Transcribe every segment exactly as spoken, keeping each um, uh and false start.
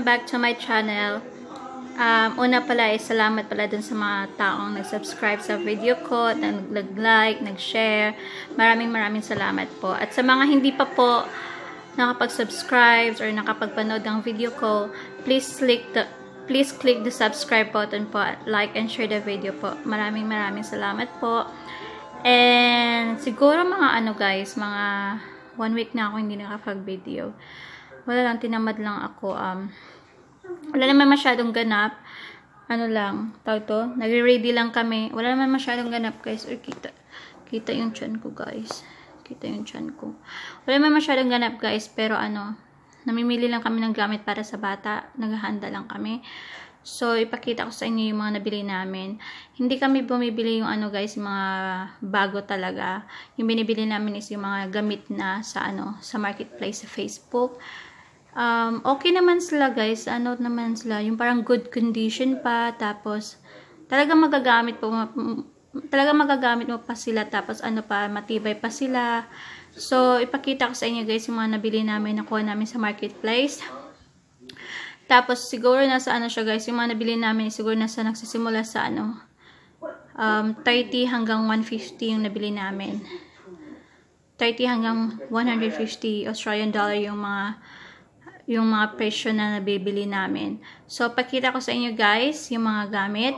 welcome back to my channel. Um, una pala ay salamat pala dun sa mga taong nag-subscribe sa video ko, nag-like, nag-share. Maraming maraming salamat po. At sa mga hindi pa po nakapag-subscribe or nakapagpanood ng video ko, please click the please click the subscribe button po at like and share the video po. Maraming maraming salamat po. And siguro mga ano guys, mga one week na ako hindi nakapag-video. Wala lang, tinamad lang ako. Um, wala naman masyadong ganap. Ano lang, tawag to, nagre-ready lang kami. Wala naman masyadong ganap guys. Or kita, kita yung chan ko guys. Kita yung chan ko. Wala naman masyadong ganap guys. Pero ano, namimili lang kami ng gamit para sa bata. Naghahanda lang kami. So, ipakita ko sa inyo yung mga nabili namin. Hindi kami bumibili yung ano guys, yung mga bago talaga. Yung binibili namin is yung mga gamit na sa ano, sa marketplace sa Facebook. Um, okay naman sila guys, ano naman sila, yung parang good condition pa, tapos talaga magagamit po, talaga magagamit mo pa sila, tapos ano pa, matibay pa sila. So, ipakita ko sa inyo guys yung mga nabili namin, nakuha namin sa marketplace. Tapos, siguro nasa ano siya guys, yung mga nabili namin, siguro nasa nagsisimula sa ano, um, thirty hanggang one fifty yung nabili namin. thirty hanggang one fifty Australian dollar yung mga yung mga presyo na nabibili namin. So, pakita ko sa inyo guys, yung mga gamit.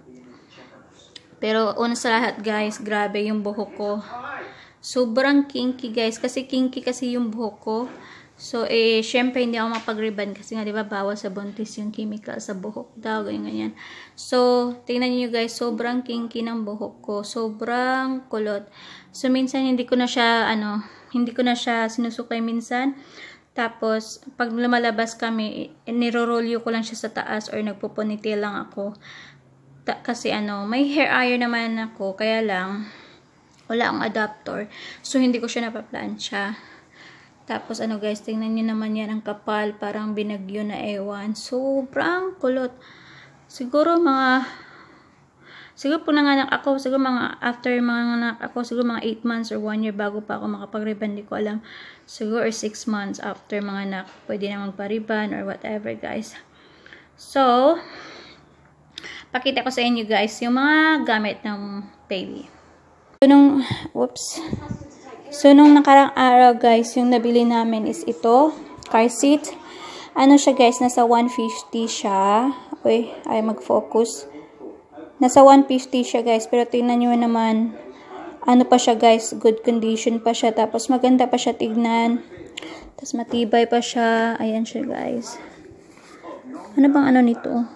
Pero, una sa lahat guys, grabe yung buhok ko. Sobrang kinky guys, kasi kinky kasi yung buhok ko. So, eh, syempre, hindi ako mapag-ribbon kasi nga, di ba, bawal sa buntis yung chemical sa buhok daw, ganyan, ganyan. So, tingnan niyo guys, sobrang kinky ng buhok ko. Sobrang kulot. So, minsan, hindi ko na siya, ano, hindi ko na siya sinusukay minsan. Tapos, pag lumalabas kami, nirorolyo ko lang siya sa taas or nagpupunitil lang ako. Ta kasi ano, may hair iron naman ako, kaya lang, wala akong adapter. So, hindi ko siya napaplansya. Tapos, ano guys, tingnan nyo naman yan, ang kapal, parang binagyo na ewan. Sobrang kulot. Siguro mga, siguro po nanganak ako, siguro mga, after mga nanganak ako, siguro mga eight months or one year bago pa ako makapag-ribbon, di ko alam. Siguro or six months after mga anak, pwede na magpa-ribbon or whatever guys. So, pakita ko sa inyo guys, yung mga gamit ng baby. So, nung, whoops. So, nung nakarang araw guys, yung nabili namin is ito, car seat. Ano siya guys, nasa one fifty siya. Uy, ay mag-focus. Nasa one fifty siya guys, pero tingnan nyo naman, ano pa siya guys, good condition pa siya, tapos maganda pa siya tignan, tapos matibay pa siya. Ayan siya guys. Ano bang ano nito?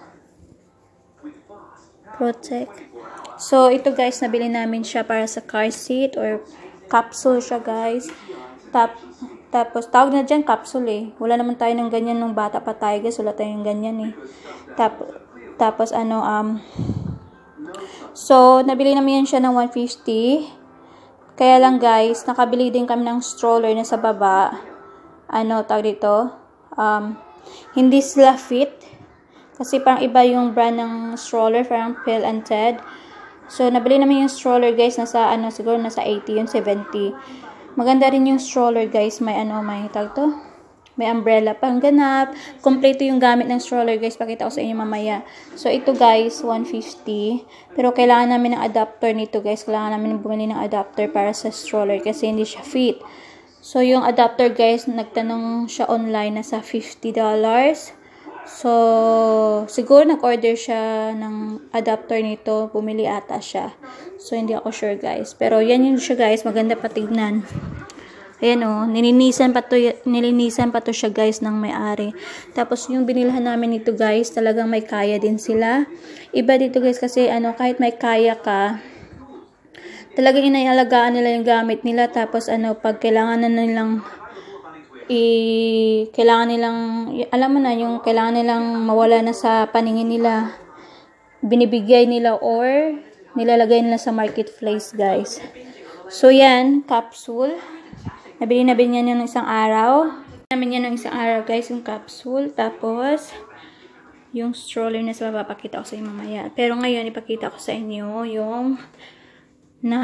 Protect. So, ito guys, nabili namin siya para sa car seat or capsule siya guys. Tap, tapos, tawag na dyan capsule eh. Wala naman tayo ng ganyan nung bata pa tayo guys. Wala tayong ganyan eh. Tap, tapos, ano, um, so, nabili namin yan siya ng one fifty. Kaya lang guys, nakabili din kami ng stroller na sa baba. Ano, tawag dito? Um, hindi sila fit. Kasi parang iba yung brand ng stroller, parang Phil and Ted. So, nabili namin yung stroller guys, nasa ano, siguro nasa eighty, yung seventy. Maganda rin yung stroller guys, may ano, may tawag to? May umbrella pang ganap. Kompleto yung gamit ng stroller guys. Pakita ko sa inyo mamaya. So, ito guys, one fifty. Pero kailangan namin ng adapter nito guys. Kailangan namin bumili ng adapter para sa stroller kasi hindi siya fit. So, yung adapter guys, nagtanong siya online na sa fifty dollars. So, siguro nag-order siya ng adapter nito. Bumili ata siya. So, hindi ako sure guys. Pero yan yun siya guys. Maganda patignan. Ayan o, nilinisan pa to, nilinisan pa to siya guys ng may-ari. Tapos yung binilhan namin ito guys, talagang may kaya din sila. Iba dito guys kasi ano, kahit may kaya ka, talagang inaialagaan nila yung gamit nila. Tapos ano, pag kailangan na nilang, i, kailangan nilang, alam mo na, yung kailangan nilang mawala na sa paningin nila, binibigay nila or nilalagay nila sa marketplace guys. So yan, capsule. Nabili na bin yan yung isang araw. Namin yan yung isang araw guys, yung capsule. Tapos, yung stroller na sa baba, pakita ko sa inyo mamaya. Pero ngayon, ipakita ko sa inyo yung na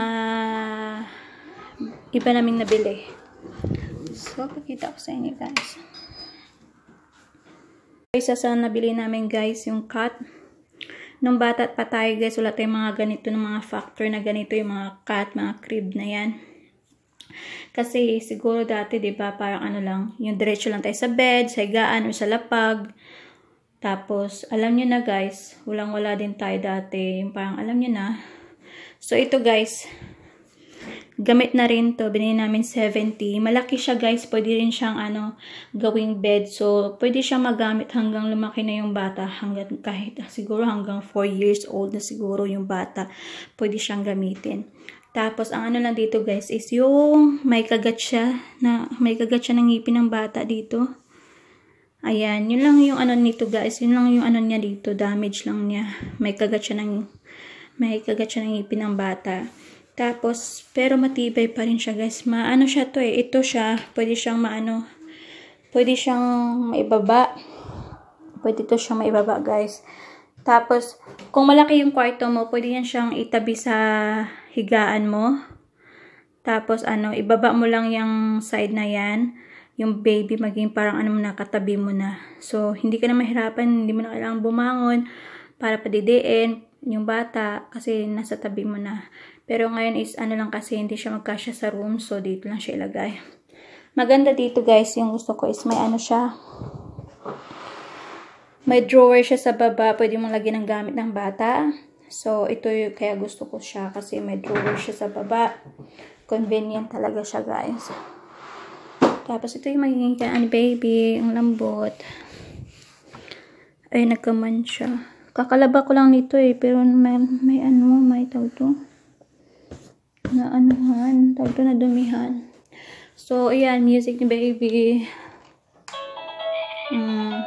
iba naming nabili. So, pakita ko sa inyo guys. Isa sa nabili namin guys, yung cat. Nung bata pa tayo guys, wala tayong mga ganito ng mga factor na ganito, yung mga cat, mga crib na yan. Kasi siguro dati, 'di ba, parang ano lang, yung diretso lang tayo sa bed, sa higaan o sa lapag. Tapos, alam niyo na guys, walang-wala din tayo dati, yung parang alam niyo na. So ito guys, gamit na rin to, binili namin seventy. Malaki siya guys, pwede rin siyang ano, gawing bed. So, pwede siyang magamit hanggang lumaki na yung bata, hanggang kahit siguro hanggang four years old na siguro yung bata, pwede siyang gamitin. Tapos, ang ano lang dito guys is yung may kagat siya, na, may kagat siya ng ngipin ng bata dito. Ayan, yun lang yung ano nito guys, yun lang yung ano niya dito, damage lang niya. May kagat siya ng, may kagat siya ng ngipin ng bata. Tapos, pero matibay pa rin siya guys. Maano siya to eh, ito siya, pwede siyang maano, pwede siyang maibaba. Pwede to siyang maibaba guys. Tapos, kung malaki yung kwarto mo, pwede yan siyang itabi sa higaan mo. Tapos, ano, ibaba mo lang yung side na yan. Yung baby, maging parang ano mo na, katabi mo na. So, hindi ka na mahirapan, hindi mo na kailangan bumangon para padidiin yung bata kasi nasa tabi mo na. Pero ngayon is, ano lang kasi, hindi siya magkasya sa room. So, dito lang siya ilagay. Maganda dito guys, yung gusto ko is may ano siya. May drawer siya sa baba, pwede mong lagyan ng gamit ng bata. So, ito yung kaya gusto ko siya kasi may drawer siya sa baba. Convenient talaga siya, guys. Tapos, ito yung magiging kaan ni baby. Ang lambot. Ay, nagkaman siya. Kakalaba ko lang nito eh. Pero may, may ano, may tawag to. Na anuhan. Tawag to na dumihan. So, ayan. Music ni baby. Hmm.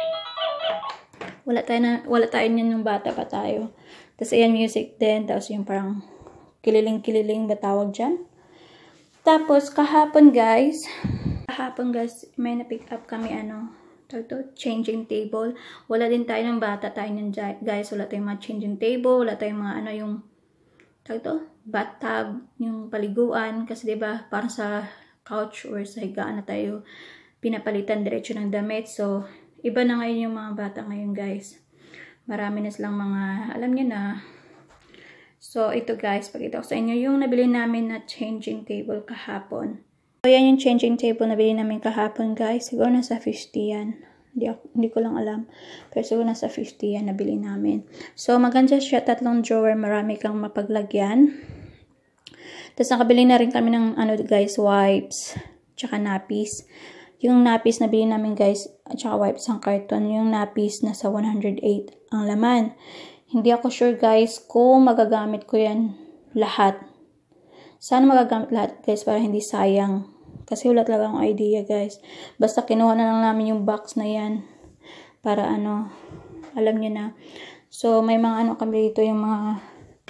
Wala tayo na, wala tayo niyan nung bata pa tayo. Tapos, ayan, music din. Tapos, yung parang kililing-kililing ba tawag dyan. Tapos, kahapon, guys, kahapon, guys, may na-pick up kami, ano, tawag to, changing table. Wala din tayo ng bata tayo ng guys. Wala tayong mga changing table. Wala tayong mga, ano, yung, tawag to, bathtub, yung paliguan. Kasi, diba, parang sa couch or sa higaan na tayo pinapalitan diretso ng damit. So, iba na ngayon yung mga bata ngayon, guys. Marami na silang mga, alam niyo na. So, ito guys, pakita ko sa inyo yung nabili namin na changing table kahapon. So, yan yung changing table na nabili namin kahapon, guys. Siguro nasa fifty yan. Hindi, ako, hindi ko lang alam. Pero siguro nasa fifty yan nabili namin. So, maganda siya. Tatlong drawer. Marami kang mapaglagyan. Tapos, nakabili na rin kami ng, ano guys, wipes. Tsaka nappies. Yung nappies na bilhin namin guys, at saka wipes ang carton, yung nappies nasa one hundred eight ang laman. Hindi ako sure guys kung magagamit ko yan lahat. Sana magagamit lahat guys para hindi sayang. Kasi wala talaga akong idea guys. Basta kinuha na lang namin yung box na yan. Para ano, alam nyo na. So may mga ano kami dito, yung mga,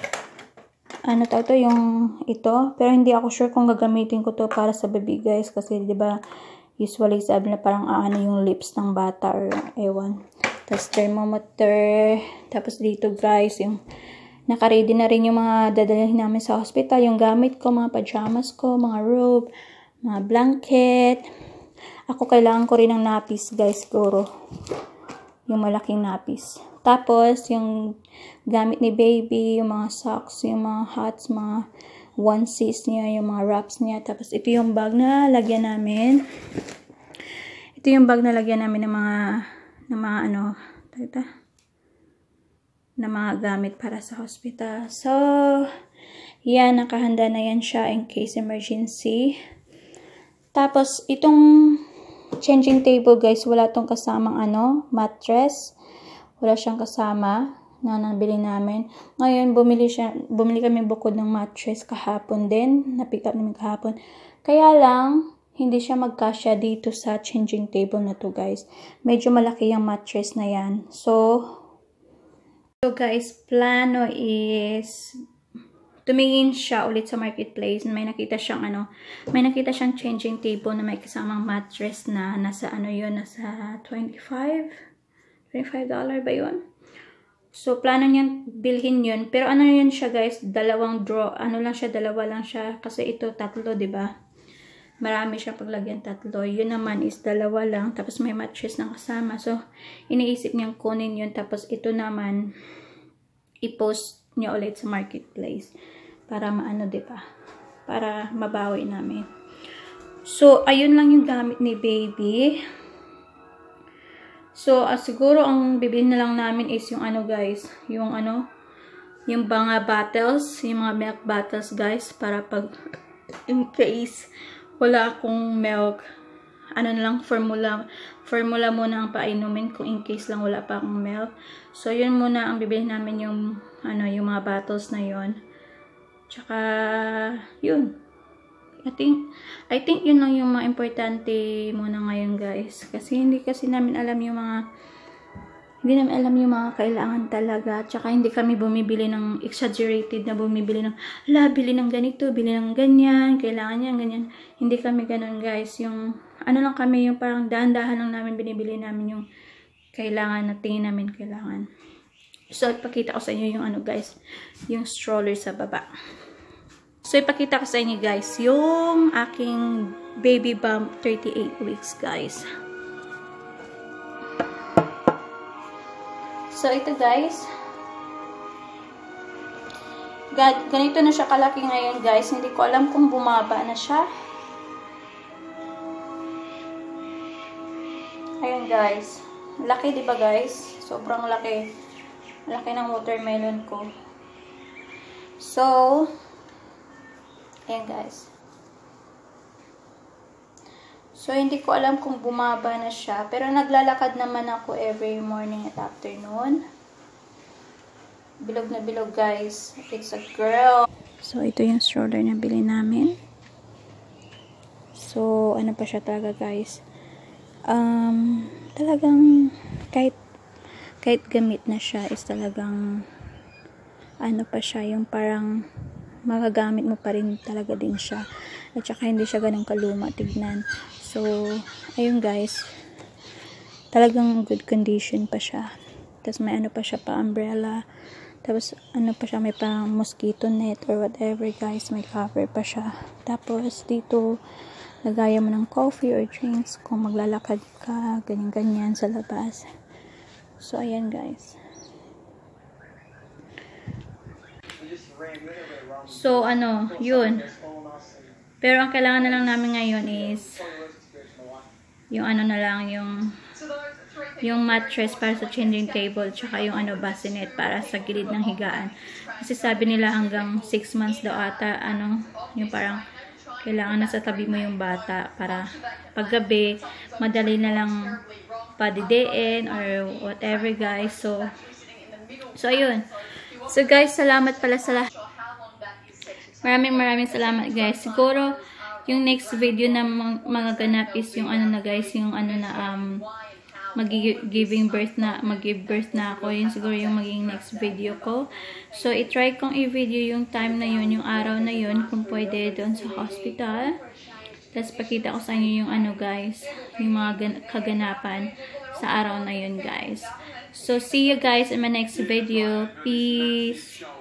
ano tawag to, yung ito. Pero hindi ako sure kung gagamitin ko to para sa baby guys. Kasi diba, usually sabi na parang aano yung lips ng bata or ewan. Tapos thermometer. Tapos dito guys, yung naka-ready na rin yung mga dadalhin namin sa hospital. Yung gamit ko, mga pajamas ko, mga robe, mga blanket. Ako kailangan ko rin ng nappies guys, siguro. Yung malaking nappies. Tapos yung gamit ni baby, yung mga socks, yung mga hats, mga onesies niya, yung mga wraps niya. Tapos, ito yung bag na lagyan namin. Ito yung bag na lagyan namin ng mga, ng mga ano, tata, na mga gamit para sa hospital. So, yan, nakahanda na yan siya in case emergency. Tapos, itong changing table, guys, wala tong kasamang ano, mattress. Wala siyang kasama na nabili namin. Ngayon, bumili siya, bumili kami bukod ng mattress kahapon din. Na-pick up namin kahapon. Kaya lang, hindi siya magkasya dito sa changing table na to, guys. Medyo malaki yung mattress na yan. So, so guys, plano is tumingin siya ulit sa marketplace. May nakita siyang ano, may nakita siyang changing table na may kasamang mattress na nasa ano yun, nasa twenty-five dollars ba yun? So, plano niyang bilhin yun. Pero ano yun siya guys, dalawang draw, ano lang siya, dalawa lang siya. Kasi ito tatlo, diba? marami siya paglagyan tatlo. Yun naman is dalawa lang. Tapos may mattress na kasama. So, iniisip niyang kunin yun. Tapos ito naman, i-post niya ulit sa marketplace. Para maano, diba? Para mabawi namin. So, ayun lang yung gamit ni baby. So, uh, siguro ang bibili na lang namin is yung ano guys, yung ano, yung mga bottles, yung mga milk bottles guys, para pag in case wala akong milk, ano na lang, formula, formula muna ang painumin kung in case lang wala pa akong milk. So, yun muna ang bibili namin yung, ano, yung mga bottles na yun. Tsaka, yun. I think, I think yun lang yung mga importante muna ngayon guys. Kasi hindi kasi namin alam yung mga, hindi namin alam yung mga kailangan talaga. Tsaka hindi kami bumibili ng exaggerated na bumibili ng, ala, bili ng ganito, bili ng ganyan, kailangan yan, ganyan. Hindi kami ganun guys. Yung, ano lang kami, yung parang dahan-dahan lang namin binibili namin yung kailangan na tingin namin kailangan. So, ipakita ko sa inyo yung ano guys, yung stroller sa baba. So, ipakita ko sa inyo guys, yung aking baby bump thirty-eight weeks guys. So, ito guys. Ganito na siya kalaki ngayon guys. Hindi ko alam kung bumaba na siya. Ayun guys. Laki diba guys? Sobrang laki. Laki ng watermelon ko. So, ayan guys. So, hindi ko alam kung bumaba na siya. Pero naglalakad naman ako every morning at afternoon. Bilog na bilog guys. It's a girl. So, ito yung stroller na bili namin. So, ano pa siya talaga guys. Um, talagang kahit kahit gamit na siya is talagang ano pa siya, yung parang magagamit mo pa rin talaga din siya. At saka hindi siya ganun kaluma tignan. So, ayun guys. Talagang good condition pa siya. Tapos may ano pa siya pa umbrella. Tapos ano pa siya, may parang mosquito net or whatever guys. May cover pa siya. Tapos dito, lagayan mo ng coffee or drinks kung maglalakad ka, ganyan-ganyan sa labas. So, ayan guys. So, ano, yun. Pero ang kailangan na lang namin ngayon is yung ano na lang, yung yung mattress para sa changing table, tsaka yung ano, bassinet para sa gilid ng higaan. Kasi sabi nila hanggang six months daw ata, ano, yung parang kailangan nasa tabi mo yung bata para paggabi, madali na lang padidein or whatever guys. So, so ayun. So guys, salamat pala sa lahat. Maraming maraming salamat guys. Siguro, yung next video na mga ganap is yung ano na guys, yung ano na um, mag-giving birth na, mag-give birth na ako. Yun siguro yung maging next video ko. So, itry kong i-video yung time na yun, yung araw na yun, kung pwede doon sa hospital. Tapos, pakita ko sa inyo yung ano guys, yung mga kaganapan sa araw na yun guys. So, see you guys in my next video. Peace!